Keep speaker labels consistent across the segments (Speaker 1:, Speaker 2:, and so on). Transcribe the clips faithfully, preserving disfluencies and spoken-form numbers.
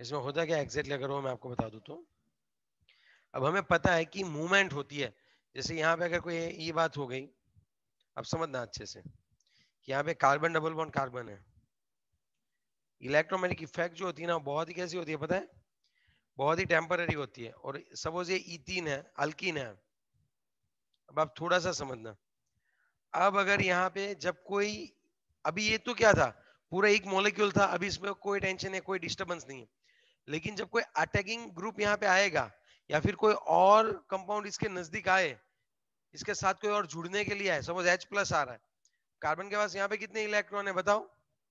Speaker 1: इसमें होता क्या एग्जैक्टली, अगर वो मैं आपको बता दूं तो, अब हमें पता है कि मूवमेंट होती है। जैसे यहाँ पे अगर कोई ये बात हो गई, अब समझना अच्छे से, कि यहाँ पे कार्बन डबल बॉन्ड कार्बन है, इलेक्ट्रोमैग्नेटिक इफेक्ट जो होती है ना, बहुत ही कैसी होती है पता है, बहुत ही टेम्पररी होती है। और सपोज ये इथीन है, अल्कीन है, अब आप थोड़ा सा समझना, अब अगर यहाँ पे जब कोई, अभी ये तो क्या था, पूरा एक मॉलिक्यूल था, अभी इसमें कोई टेंशन है, कोई डिस्टरबेंस नहीं है। लेकिन जब कोई अटैकिंग ग्रुप यहाँ पे आएगा, या फिर कोई और कंपाउंड इसके नजदीक आए, इसके साथ कोई और जुड़ने के लिए आए, सपोज H प्लस आ रहा है, कार्बन के पास यहाँ पे कितने इलेक्ट्रॉन है बताओ?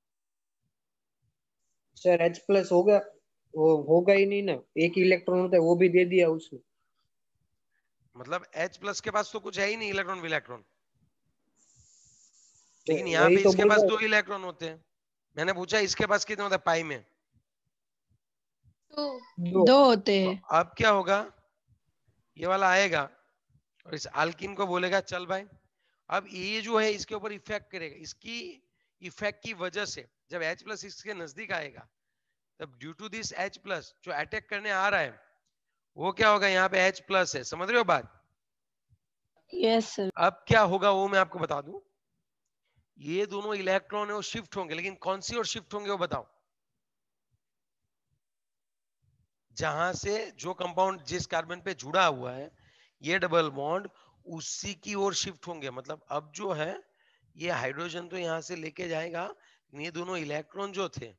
Speaker 2: सर H प्लस होगा, वो होगा ही नहीं ना, एक इलेक्ट्रॉन होता है, वो भी दे दिया उसने।
Speaker 1: मतलब H प्लस के पास तो कुछ है ही नहीं इलेक्ट्रॉन इलेक्ट्रॉन,
Speaker 2: तो
Speaker 1: लेकिन यहाँ
Speaker 2: वही
Speaker 1: पे
Speaker 2: तो
Speaker 1: इसके
Speaker 2: बोल
Speaker 1: पास
Speaker 2: रहा
Speaker 1: दो इलेक्ट्रॉन होते हैं। मैंने पूछा इसके पास कितने होते हैं पाई में?
Speaker 3: तो
Speaker 2: हूँ।
Speaker 3: दो होते
Speaker 1: तो
Speaker 3: हैं।
Speaker 1: अब क्या होगा, ये वाला आएगा और इस अल्किन को बोलेगा चल भाई, अब ये जो है इसके ऊपर इफेक्ट करेगा, इसकी इफेक्ट की वजह से जब H प्लस इसके नजदीक आएगा, तब due to this H plus जो अटैक करने आ रहा है, वो क्या होगा, यहाँ पे H प्लस है, समझ रहे हो बात?
Speaker 3: Yes sir.
Speaker 1: अब क्या होगा वो मैं आपको बता दूं, ये दोनों इलेक्ट्रॉन है वो शिफ्ट होंगे, लेकिन कौन सी ओर शिफ्ट होंगे वो बताओ? जहां से जो कंपाउंड जिस कार्बन पे जुड़ा हुआ है, ये डबल बॉन्ड उसी की ओर शिफ्ट होंगे। मतलब अब जो है ये हाइड्रोजन तो यहां से लेके जाएगा, ये दोनों इलेक्ट्रॉन जो थे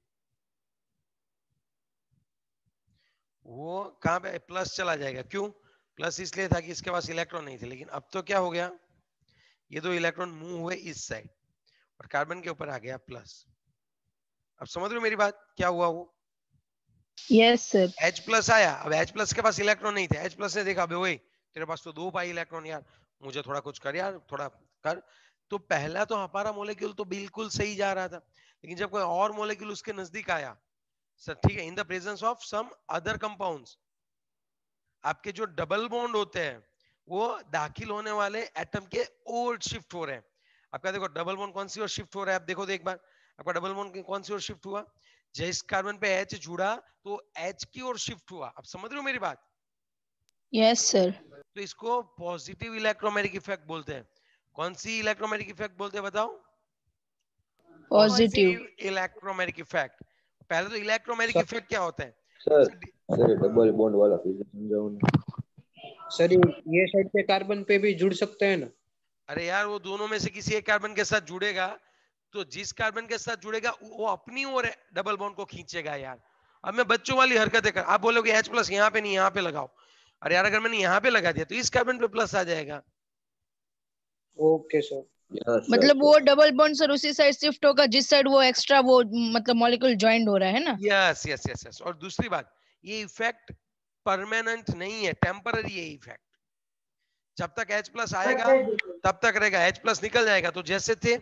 Speaker 1: वो कहां पे प्लस चला जाएगा। क्यों प्लस? इसलिए था कि इसके पास इलेक्ट्रॉन नहीं थे, लेकिन अब तो क्या हो गया, ये दो इलेक्ट्रॉन मूव हुए इस साइड और कार्बन के ऊपर आ गया प्लस। अब समझ रहे हो मेरी बात, क्या हुआ? वो
Speaker 3: यस सर।
Speaker 1: H प्लस आया, अब H प्लस के पास इलेक्ट्रॉन नहीं थे, H प्लस ने देखा ओए तेरे पास तो दो पाई इलेक्ट्रॉन, यार मुझे थोड़ा कुछ कर यार, थोड़ा कर। तो पहला तो हमारा मॉलिक्यूल तो बिल्कुल सही जा रहा था, लेकिन जब कोई और मॉलिक्यूल उसके नजदीक आया, सर ठीक है, in the presence of some other compounds, आपके जो डबल बॉन्ड होते हैं वो दाखिल होने वाले एटम के ओर शिफ्ट हो रहे हैं। आपका देखो डबल बॉन्ड कौन सी ओर शिफ्ट हो रहा है, आप देखो तो एक बार, आपका डबल बॉन्ड कौन सी ओर शिफ्ट हुआ, जिस कार्बन पे H जुड़ा तो H की ओर शिफ्ट हुआ। आप समझ रहे हो मेरी बात?
Speaker 3: Yes sir.
Speaker 1: तो इसको पॉजिटिव इलेक्ट्रोमैग्नेटिक इफेक्ट बोलते हैं। कौन सी इलेक्ट्रोमैग्नेटिक इफेक्ट बोलते हैं बताओ?
Speaker 3: पॉजिटिव।
Speaker 1: Electromagnetic effect. पहले तो इलेक्ट्रोमैग्नेटिक
Speaker 2: सर
Speaker 1: इफेक्ट क्या होता है?
Speaker 4: सर सर डबल बॉन्ड वाला फिर समझाओ ना।
Speaker 2: सर ये साइड पे कार्बन पे भी जुड़ सकते हैं ना?
Speaker 1: अरे यार वो दोनों में से किसी एक कार्बन के साथ जुड़ेगा, तो जिस कार्बन के साथ जुड़ेगा वो अपनी ओर डबल बॉन्ड को खींचेगा। यार अब मैं बच्चों वाली हरकतें कर, आप बोलोगे H प्लस यहाँ पे नहीं यहाँ पे लगाओ, अरे यार अगर मैंने यहाँ पे लगा दिया तो इस कार्बन पे प्लस आ जाएगा।
Speaker 2: Okay sir.
Speaker 4: यस
Speaker 3: मतलब वो डबल बॉन्ड सर उसी साइड शिफ्ट होगा जिस साइड वो एक्स्ट्रा वो मतलब मॉलिक्यूल ज्वाइंट हो रहा है ना?
Speaker 1: Yes yes yes yes. और दूसरी बात, ये इफेक्ट परमानेंट नहीं है, टेम्पररी है इफेक्ट। जब तक H प्लस आएगा तब तक रहेगा, H प्लस निकल जाएगा तो जैसे थे।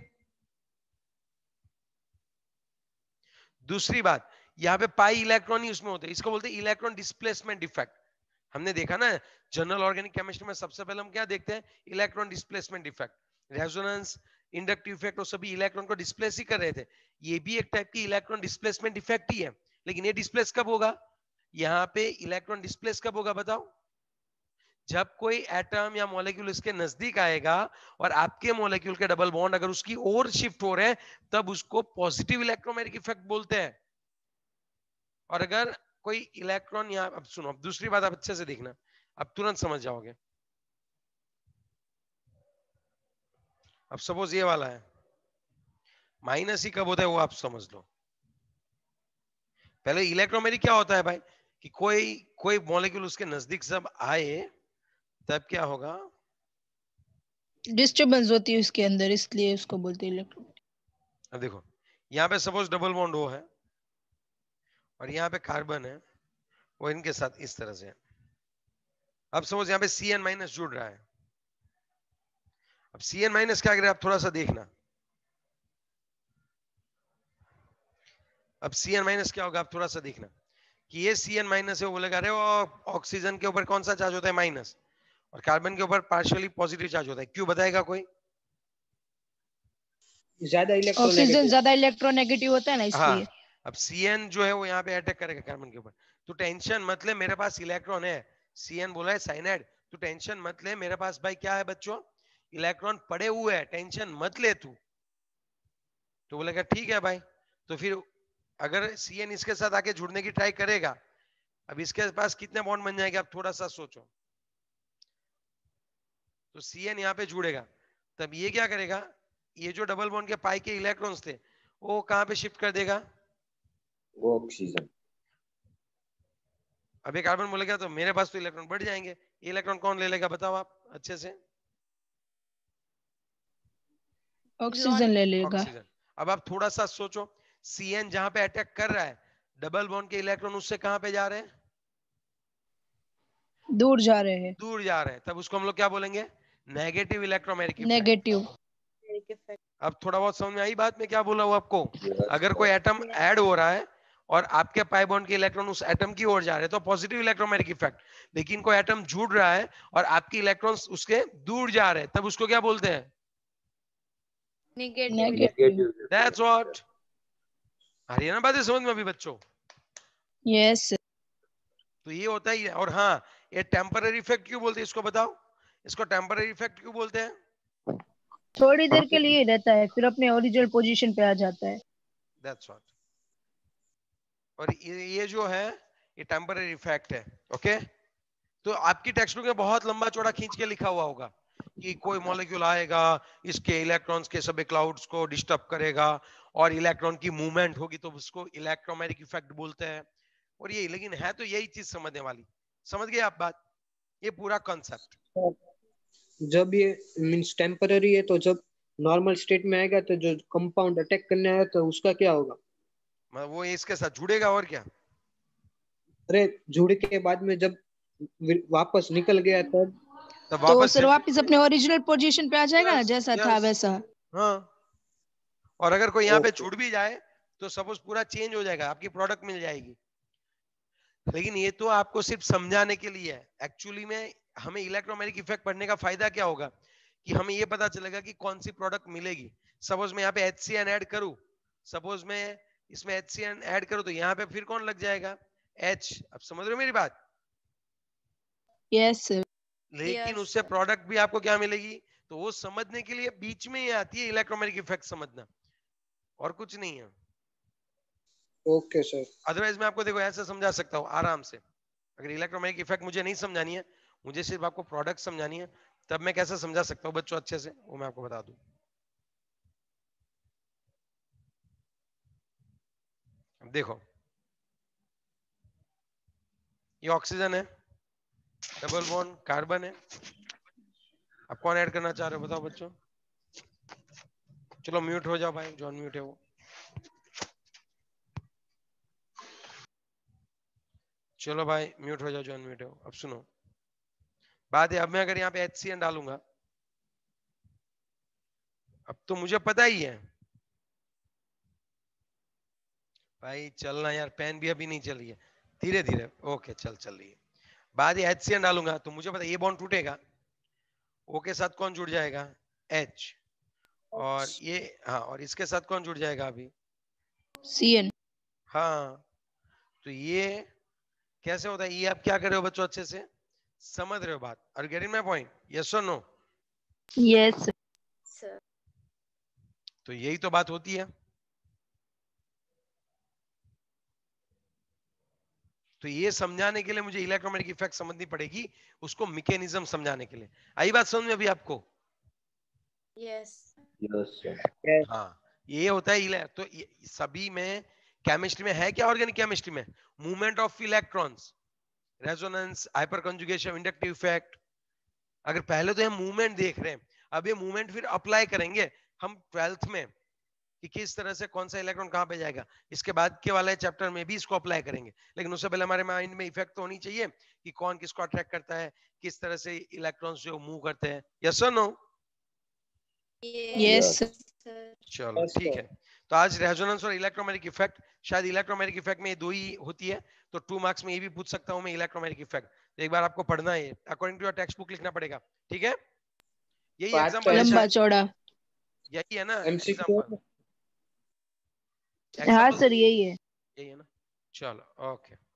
Speaker 1: दूसरी बात, यहाँ पे पाई इलेक्ट्रॉन ही उसमें होते हैं, इसको बोलते हैं इलेक्ट्रॉन डिस्प्लेसमेंट इफेक्ट। हमने देखा ना जनरल ऑर्गेनिक केमिस्ट्री में, सबसे पहले हम क्या देखते हैं, electron displacement effect, resonance, inductive effect, और सभी इलेक्ट्रॉन को डिस्प्लेस ही कर रहे थे। ये भी एक टाइप की इलेक्ट्रॉन डिस्प्लेसमेंट इफेक्ट ही है, लेकिन ये डिस्प्लेस कब होगा, यहाँ पे इलेक्ट्रॉन डिस्प्लेस कब होगा बताओ? जब कोई एटम या मॉलिक्यूल इसके नजदीक आएगा और आपके मॉलिक्यूल के डबल बॉन्ड अगर उसकी ओर शिफ्ट हो रहे हैं, तब उसको पॉजिटिव इलेक्ट्रोमैग्नेटिक इफेक्ट बोलते हैं। और अगर कोई इलेक्ट्रॉन यहाँ, अब सुनो, अब दूसरी बात आप अच्छे से देखना, अब तुरंत समझ जाओगे। अब सपोज ये वाला है, माइनस ही कब होता है वो आप समझ लो। पहले इलेक्ट्रोमैग्नेटिक क्या होता है भाई, कि कोई कोई मॉलिक्यूल उसके नजदीक जब आए तब क्या होगा,
Speaker 3: डिस्टरबेंस होती है उसके अंदर, इसलिए उसको बोलते हैं इलेक्ट्रोमैग्नेटिक।
Speaker 1: अब देखो यहाँ पे सपोज डबल बॉन्ड हो है और यहाँ पे कार्बन है, वो इनके साथ इस तरह से है। अब सपोज यहाँ पे सी एन माइनस जुड़ रहा है। अब सी एन माइनस क्या करे, आप थोड़ा सा देखना, अब सी एन माइनस क्या होगा, आप थोड़ा सा देखना कि ये सी एन माइनस है, वो बोलेगा अरे वो ऑक्सीजन के ऊपर कौन सा चार्ज होता है, माइनस, और कार्बन के ऊपर पार्शियली पॉजिटिव चार्ज होता है। क्यों बताएगा कोई?
Speaker 2: ज्यादा
Speaker 3: ऑक्सीजन
Speaker 2: इलेक्ट्रोनेगेटिव।
Speaker 3: ज्यादा इलेक्ट्रोनेगेटिव होता है ना,
Speaker 1: हाँ,
Speaker 3: इसलिए।
Speaker 1: अब सी एन जो है वो यहाँ पे अटैक करेगा कार्बन के ऊपर, तो टेंशन मत ले, मेरे पास इलेक्ट्रॉन है, सी एन बोला है साइनाइड, तो टेंशन मत ले, मेरे पास भाई क्या है बच्चों, इलेक्ट्रॉन पड़े हुए हैं, टेंशन मत ले तू। तो बोलेगा ठीक है भाई। तो फिर अगर सी एन इसके साथ आके जुड़ने की ट्राई करेगा, अब इसके पास कितने बॉन्ड बन जाएंगे, आप थोड़ा सा सोचो। तो सी एन यहाँ पे जुड़ेगा, तब ये क्या करेगा, ये जो डबल बॉन्ड के पाई के इलेक्ट्रॉन्स थे वो कहाँ पे शिफ्ट कर देगा,
Speaker 4: वो ऑक्सीजन।
Speaker 1: अब एक कार्बन बोलेगा तो मेरे पास तो इलेक्ट्रॉन बढ़ जाएंगे, ये इलेक्ट्रॉन कौन ले लेगा बताओ आप अच्छे से,
Speaker 3: ऑक्सीजन ले लेगा।
Speaker 1: ऑक्सीजन। अब आप थोड़ा सा सोचो, सी एन जहां पे अटैक कर रहा है, डबल बॉन्ड के इलेक्ट्रॉन उससे कहां पे जा रहे हैं,
Speaker 3: दूर जा रहे हैं,
Speaker 1: दूर जा रहे हैं, तब उसको हम लोग क्या बोलेंगे, नेगेटिव इलेक्ट्रोमैग्नेटिक इफेक्ट।
Speaker 3: नेगेटिव।
Speaker 1: अब थोड़ा बहुत समझ में आई बात में क्या बोला हूं आपको, अगर कोई एटम ऐड हो रहा है और आपके पाई बॉन्ड के इलेक्ट्रॉन उस एटम की ओर जा रहे हैं तो पॉजिटिव इलेक्ट्रोमैग्नेटिक इफेक्ट, लेकिन कोई एटम जुड़ रहा है और आपके इलेक्ट्रॉन्स उसके दूर जा रहे हैं, तब उसको क्या बोलते हैं,
Speaker 3: नेगेटिव।
Speaker 1: That's what. आ रही है ना बातें समझ में अभी बच्चों,
Speaker 3: यस।
Speaker 1: तो ये होता ही है। और हाँ, ये टेम्पररी इफेक्ट क्यों बोलते हैं इसको बताओ, इसको टेम्पररी इफेक्ट क्यों बोलते हैं,
Speaker 3: थोड़ी देर के लिए रहता है, फिर अपने ओरिजिनल पोजीशन पे आ जाता है।
Speaker 1: That's what. और ये, ये जो है ये टेम्पररी इफेक्ट है, ओके। तो आपकी टेक्स्ट बुक में बहुत लंबा चौड़ा खींच के लिखा हुआ होगा कि कोई मॉलिक्यूल आएगा, इसके इलेक्ट्रॉन्स के सभी क्लाउड्स को डिस्टर्ब करेगा और इलेक्ट्रॉन की मूवमेंट होगी, तो उसको इलेक्ट्रोमैग्नेटिक इफेक्ट बोलते हैं। और ये लेकिन है तो यही चीज समझने वाली, समझ गए आप बात, ये पूरा कॉन्सेप्ट।
Speaker 2: जब ये मींस टेम्पररी है, तो जब नॉर्मल स्टेट में आएगा तो जो कंपाउंड अटैक करने आया तो उसका क्या होगा,
Speaker 1: मतलब वो इसके साथ जुड़ेगा और क्या,
Speaker 2: अरे जुड़ के बाद में जब वापस निकल गया तब
Speaker 1: तो
Speaker 3: तो
Speaker 1: वापस
Speaker 3: सर वापस अपने ओरिजिनल पोजीशन पे आ जाएगा ना,
Speaker 1: Yes,
Speaker 3: जैसा
Speaker 1: yes.
Speaker 3: था वैसा।
Speaker 1: हाँ। और अगर कोई यहाँ पे
Speaker 2: Okay.
Speaker 1: छूट भी जाए तो सपोज पूरा चेंज हो जाएगा, आपकी प्रोडक्ट मिल जाएगी। लेकिन ये तो आपको सिर्फ समझाने के लिए है, एक्चुअली में हमें इलेक्ट्रोमैग्नेटिक इफेक्ट पढ़ने का फायदा क्या होगा कि हमें ये पता चलेगा कि कौन सी प्रोडक्ट मिलेगी। सपोज मैं यहाँ पे एच सी एन ऐड करूं, सपोज मैं इसमें एच सी एन ऐड करूं तो यहाँ पे फिर कौन लग जाएगा, H। अब समझ रहे हो मेरी बात,
Speaker 3: यस सर।
Speaker 1: लेकिन उससे प्रोडक्ट भी आपको क्या मिलेगी, तो वो समझने के लिए बीच में ही आती है इलेक्ट्रोमैग्नेटिक इफेक्ट समझना, और कुछ नहीं है।
Speaker 2: Okay sir.
Speaker 1: अदरवाइज मैं आपको देखो ऐसे समझा सकता हूँ आराम से, अगर इलेक्ट्रोमैग्नेटिक इफेक्ट मुझे नहीं समझानी है, मुझे सिर्फ आपको प्रोडक्ट समझानी है, तब मैं कैसे समझा सकता हूँ बच्चों अच्छे से, वो मैं आपको बता दूं। अब देखो ये ऑक्सीजन है, डबल बॉन्ड कार्बन है, अब कौन ऐड करना चाह रहे हो बताओ बच्चों, चलो म्यूट हो जाओ भाई, जॉन म्यूट है वो। चलो भाई म्यूट हो जाओ, जॉन म्यूट हो। अब सुनो बात है, अब मैं अगर यहाँ पे एच सी एन डालूंगा, अब तो मुझे पता ही है भाई, चलना यार, पेन भी अभी नहीं चली है, धीरे धीरे, ओके चल चल रही है। बाद ये एच सी एन डालूंगा तो मुझे पता है ये बॉन्ड टूटेगा, ओ के साथ कौन जुड़ जाएगा, H, और ये हाँ, और इसके साथ कौन जुड़ जाएगा अभी,
Speaker 3: सी एन।
Speaker 1: हाँ। तो ये कैसे होता है, ये आप क्या कर रहे हो बच्चों अच्छे से समझ रहे हो बात, are you getting my point, yes और नो।
Speaker 3: Yes
Speaker 5: sir.
Speaker 1: तो यही तो बात होती है। तो ये समझाने के लिए मुझे इलेक्ट्रोमैग्नेटिक इफेक्ट समझनी पड़ेगी, उसको मैकेनिज्म समझाने के लिए। आई बात समझ में अभी आपको,
Speaker 5: यस
Speaker 4: यस सर।
Speaker 1: हाँ ये होता है इले, तो ये सभी में केमिस्ट्री में है क्या, ऑर्गेनिक केमिस्ट्री में movement of electrons, resonance, hyperconjugation, inductive effect. अगर पहले तो हम मूवमेंट देख रहे हैं, अब ये मूवमेंट फिर अप्लाई करेंगे हम ट्वेल्थ में कि किस तरह से कौन सा इलेक्ट्रॉन कहां पे जाएगा, इसके बाद के वाले चैप्टर में भी इसको अप्लाई करेंगे। लेकिन उससे पहले हमारे माइंड में इफेक्ट तो होनी चाहिए कि कौन किसको अट्रैक्ट करता है, किस तरह से इलेक्ट्रॉन्स जो मूव करते हैं, यस और नो।
Speaker 3: Yes
Speaker 5: sir.
Speaker 1: चलो
Speaker 2: Yes,
Speaker 1: ठीक
Speaker 2: sir.
Speaker 1: है। तो आज रेजोनेंस और इलेक्ट्रोमैग्नेटिक इफेक्ट, शायद इलेक्ट्रोमैग्नेटिक इफेक्ट में ये दो ही होती है, तो टू मार्क्स में ये भी पूछ सकता हूं मैं इलेक्ट्रोमैग्नेटिक इफेक्ट, तो एक बार आपको पढ़ना है, according to your textbook लिखना पड़ेगा, ठीक है। यही
Speaker 2: पाँच
Speaker 1: एग्जांपल है
Speaker 3: लंबा
Speaker 1: शायद,
Speaker 3: चौड़ा।
Speaker 1: यही है ना
Speaker 2: एमसीक्यू
Speaker 1: एग्जांपल,
Speaker 3: हाँ सर यही है।
Speaker 1: यही है ना, चलो ओके।